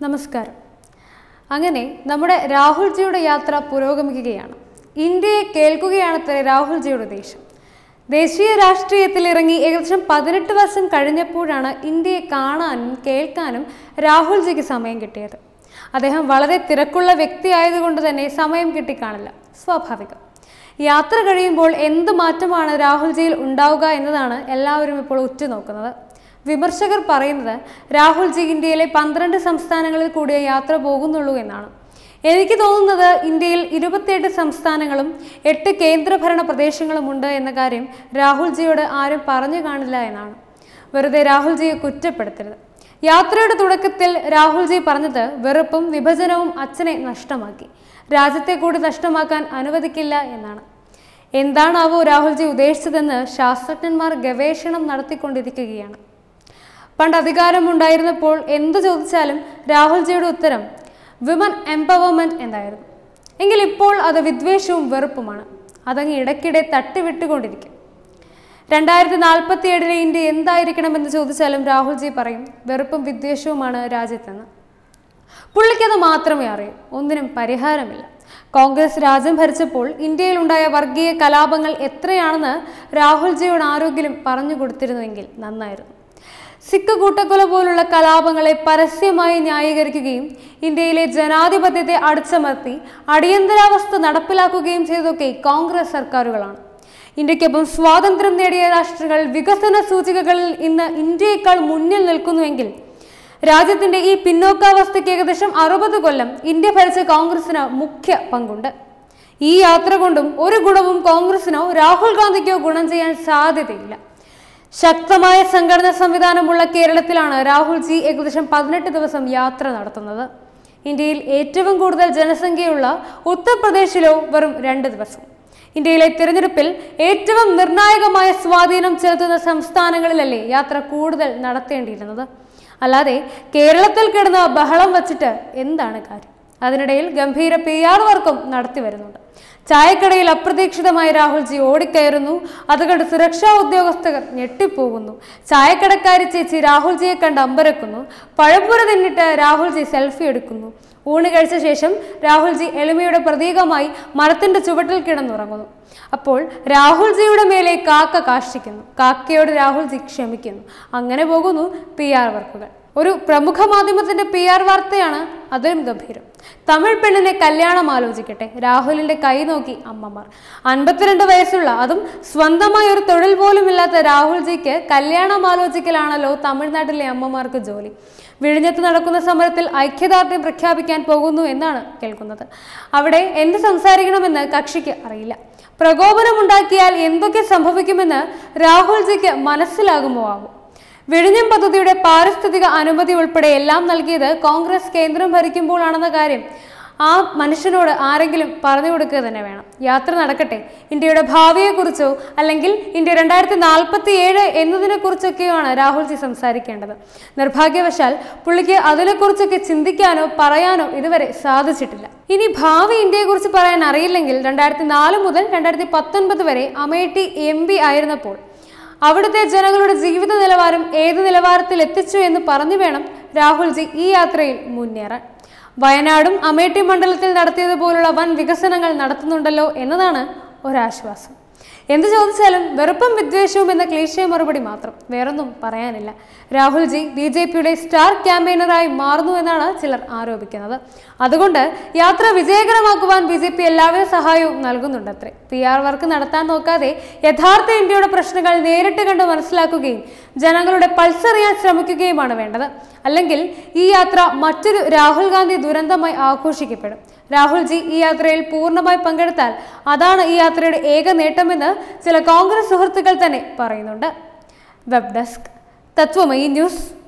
നമസ്കാരം. അങ്ങനെ നമ്മുടെ രാഹുൽജിയുടെ യാത്ര പുരോഗമിക്കുകയാണ്. ഇന്ത്യയെ കേൾക്കുകയാണത്രേ രാഹുൽജിയുടെ ദേശം. ദേശീയ രാഷ്ട്രീയത്തിൽ ഇറങ്ങി ഏകദേശം 18 വർഷം കഴിഞ്ഞപ്പോഴാണ് ഇന്ത്യയെ കാണാനും കേൾക്കാനും രാഹുൽജിക്ക് സമയം കിട്ടിയത്. അദ്ദേഹം വളരെ തിരക്കുള്ള വ്യക്തി ആയതുകൊണ്ട് തന്നെ സമയം കിട്ടിക്കാണില്ല, സ്വാഭാവികം. യാത്ര കഴിയുമ്പോൾ എന്ത് മാറ്റമാണ് രാഹുൽജിയിൽ ഉണ്ടാവുക എന്നതാണ് എല്ലാവരും ഇപ്പോൾ ഉറ്റുനോക്കുന്നത്. വിമർശകർ പറയുന്നത് രാഹുൽജി ഇന്ത്യയിലെ 12 സംസ്ഥാനങ്ങളിൽ കൂടിയ യാത്ര പോകുന്നുള്ളൂ എന്നാണ്. എനിക്ക് തോന്നുന്നത് ഇന്ത്യയിൽ 28 സംസ്ഥാനങ്ങളും 8 കേന്ദ്രഭരണ പ്രദേശങ്ങളും ഉണ്ട് എന്ന കാര്യം രാഹുൽജിയോട് ആരും പറഞ്ഞു കാണില്ല എന്നാണ്. വെറുതെ രാഹുൽജിയെ കുറ്റപ്പെടുത്തരുത്. യാത്രയുടെ തുടക്കത്തിൽ രാഹുൽജി പറഞ്ഞത് വെറുപ്പും വിഭജനവും അച്ഛനെ നഷ്ടമാക്കി, രാജ്യത്തെ കൂടി നഷ്ടമാക്കാൻ അനുവദിക്കില്ല എന്നാണ്. എന്താണാവോ രാഹുൽജി ഉദ്ദേശിച്ചതെന്ന് ശാസ്ത്രജ്ഞന്മാർ ഗവേഷണം നടത്തിക്കൊണ്ടിരിക്കുകയാണ്. പണ്ട് അധികാരമുണ്ടായിരുന്നപ്പോൾ എന്തു ചോദിച്ചാലും രാഹുൽജിയുടെ ഉത്തരം വിമൻ എംപവർമെന്റ് എന്നായിരുന്നു. എങ്കിൽ ഇപ്പോൾ അത് വിദ്വേഷവും വെറുപ്പുമാണ്. അതങ്ങ് ഇടയ്ക്കിടെ തട്ടിവിട്ടുകൊണ്ടിരിക്കും. 2047 ഇന്ത്യ എന്തായിരിക്കണമെന്ന് ചോദിച്ചാലും രാഹുൽജി പറയും വെറുപ്പും വിദ്വേഷവുമാണ് രാജ്യത്തെന്ന്. പുള്ളിക്കത് മാത്രമേ അറിയൂ, ഒന്നിനും പരിഹാരമില്ല. കോൺഗ്രസ് രാജ്യം ഭരിച്ചപ്പോൾ ഇന്ത്യയിലുണ്ടായ വർഗീയ കലാപങ്ങൾ എത്രയാണെന്ന് രാഹുൽജിയോട് ആരെങ്കിലും പറഞ്ഞു കൊടുത്തിരുന്നുവെങ്കിൽ നന്നായിരുന്നു. സിഖ് കൂട്ടക്കൊല പോലുള്ള കലാപങ്ങളെ പരസ്യമായി ന്യായീകരിക്കുകയും ഇന്ത്യയിലെ ജനാധിപത്യത്തെ അടിച്ചമർത്തി അടിയന്തരാവസ്ഥ നടപ്പിലാക്കുകയും ചെയ്തൊക്കെ കോൺഗ്രസ് സർക്കാരുകളാണ്. ഇന്ത്യക്കൊപ്പം സ്വാതന്ത്ര്യം നേടിയ രാഷ്ട്രങ്ങൾ വികസന സൂചികകളിൽ ഇന്ന് ഇന്ത്യയേക്കാൾ മുന്നിൽ നിൽക്കുന്നുവെങ്കിൽ രാജ്യത്തിന്റെ ഈ പിന്നോക്കാവസ്ഥയ്ക്ക് ഏകദേശം 60 കൊല്ലം ഇന്ത്യ ഭരിച്ച കോൺഗ്രസിന് മുഖ്യ പങ്കുണ്ട്. ഈ യാത്ര കൊണ്ടും ഒരു ഗുണവും കോൺഗ്രസിനോ രാഹുൽ ഗാന്ധിക്കോ ഗുണം ചെയ്യാൻ സാധ്യതയില്ല. ശക്തമായ സംഘടനാ സംവിധാനമുള്ള കേരളത്തിലാണ് രാഹുൽജി ഏകദേശം 18 ദിവസം യാത്ര നടത്തുന്നത്. ഇന്ത്യയിൽ ഏറ്റവും കൂടുതൽ ജനസംഖ്യയുള്ള ഉത്തർപ്രദേശിലോ വെറും 2 ദിവസം. ഇന്ത്യയിലെ തിരഞ്ഞെടുപ്പിൽ ഏറ്റവും നിർണായകമായ സ്വാധീനം ചെലുത്തുന്ന സംസ്ഥാനങ്ങളിലല്ലേ യാത്ര കൂടുതൽ നടത്തേണ്ടിയിരുന്നത്? അല്ലാതെ കേരളത്തിൽ കിടന്ന ബഹളം വച്ചിട്ട് എന്താണ് കാര്യം? അതിനിടയിൽ ഗംഭീര PR വർക്കും നടത്തി വരുന്നുണ്ട്. ചായക്കടയിൽ അപ്രതീക്ഷിതമായി രാഹുൽജി ഓടിക്കയറുന്നു. അതുകൊണ്ട് സുരക്ഷാ ഉദ്യോഗസ്ഥർ ഞെട്ടിപ്പോകുന്നു. ചായക്കടക്കാരി ചേച്ചി രാഹുൽജിയെ കണ്ട് അമ്പരക്കുന്നു. പഴംപുര തിന്നിട്ട് രാഹുൽജി സെൽഫി എടുക്കുന്നു. ഊണ് കഴിച്ച ശേഷം രാഹുൽജി എളിമയുടെ പ്രതീകമായി മരത്തിന്റെ ചുവട്ടിൽ കിടന്നുറങ്ങുന്നു. അപ്പോൾ രാഹുൽജിയുടെ മേലെ കാക്ക കാഷ്ടിക്കുന്നു. കാക്കയോട് രാഹുൽജി ക്ഷമിക്കുന്നു. അങ്ങനെ പോകുന്നു PR വർക്കുകൾ. ഒരു പ്രമുഖ മാധ്യമത്തിന്റെ PR വാർത്തയാണ് അതിലും ഗംഭീരം. തമിഴ് പെണ്ണിനെ കല്യാണം ആലോചിക്കട്ടെ, രാഹുലിന്റെ കൈ നോക്കി അമ്മമാർ. 52 വയസ്സുള്ള, അതും സ്വന്തമായ ഒരു തൊഴിൽ പോലും ഇല്ലാത്ത രാഹുൽജിക്ക് കല്യാണം ആലോചിക്കലാണല്ലോ തമിഴ്നാട്ടിലെ അമ്മമാർക്ക് ജോലി. വിഴിഞ്ഞത്ത് നടക്കുന്ന സമരത്തിൽ ഐക്യദാർഢ്യം പ്രഖ്യാപിക്കാൻ പോകുന്നു എന്നാണ് കേൾക്കുന്നത്. അവിടെ എന്ത് സംസാരിക്കണമെന്ന് കക്ഷിക്ക് അറിയില്ല. പ്രകോപനമുണ്ടാക്കിയാൽ എന്തൊക്കെ സംഭവിക്കുമെന്ന് രാഹുൽജിക്ക് മനസ്സിലാകുമോ ആവും. വിഴിഞ്ഞം പദ്ധതിയുടെ പാരിസ്ഥിതിക അനുമതി ഉൾപ്പെടെ എല്ലാം നൽകിയത് കോൺഗ്രസ് കേന്ദ്രം ഭരിക്കുമ്പോഴാണെന്ന കാര്യം ആ മനുഷ്യനോട് ആരെങ്കിലും പറഞ്ഞു കൊടുക്കുക തന്നെ വേണം. യാത്ര നടക്കട്ടെ. ഇന്ത്യയുടെ ഭാവിയെക്കുറിച്ചോ അല്ലെങ്കിൽ ഇന്ത്യ 2047 എന്നതിനെക്കുറിച്ചൊക്കെയാണ് രാഹുൽജി സംസാരിക്കേണ്ടത്. നിർഭാഗ്യവശാൽ പുള്ളിക്ക് അതിനെക്കുറിച്ചൊക്കെ ചിന്തിക്കാനോ പറയാനോ ഇതുവരെ സാധിച്ചിട്ടില്ല. ഇനി ഭാവി ഇന്ത്യയെക്കുറിച്ച് പറയാൻ അറിയില്ലെങ്കിൽ 2004 മുതൽ 2019 വരെ അമേഠി MP ആയിരുന്നപ്പോൾ അവിടുത്തെ ജനങ്ങളുടെ ജീവിത നിലവാരം ഏത് നിലവാരത്തിൽ എത്തിച്ചു എന്ന് പറഞ്ഞു വേണം രാഹുൽജി ഈ യാത്രയിൽ മുന്നേറാൻ. വയനാടും അമേഠി മണ്ഡലത്തിൽ നടത്തിയതുപോലുള്ള വൻ വികസനങ്ങൾ നടത്തുന്നുണ്ടല്ലോ എന്നതാണ് ഒരാശ്വാസം. എന്ത് ചോദിച്ചാലും വെറുപ്പും വിദ്വേഷവും എന്ന ക്ലീശേ മറുപടി മാത്രം, വേറൊന്നും പറയാനില്ല. രാഹുൽജി BJPയുടെ സ്റ്റാർ ക്യാമ്പയിനറായി മാറുന്നു എന്നാണ് ചിലർ ആരോപിക്കുന്നത്. അതുകൊണ്ട് യാത്ര വിജയകരമാക്കുവാൻ BJP എല്ലാവിധ സഹായവും നൽകുന്നുണ്ടത്രേ. PR വർക്ക് നടത്താൻ നോക്കാതെ യഥാർത്ഥ ഇന്ത്യയുടെ പ്രശ്നങ്ങൾ നേരിട്ട് കണ്ട് മനസ്സിലാക്കുകയും ജനങ്ങളുടെ പൾസ് അറിയാൻ ശ്രമിക്കുകയുമാണ് വേണ്ടത്. അല്ലെങ്കിൽ ഈ യാത്ര മറ്റൊരു രാഹുൽ ഗാന്ധി ദുരന്തമായി ആഘോഷിക്കപ്പെടും. രാഹുൽജി ഈ യാത്രയിൽ പൂർണ്ണമായി പങ്കെടുത്താൽ അതാണ് ഈ യാത്രയുടെ ഏക നേട്ടമെന്ന് ചില കോൺഗ്രസ് സുഹൃത്തുക്കൾ തന്നെ പറയുന്നുണ്ട്. Web desk Tatwamayi news.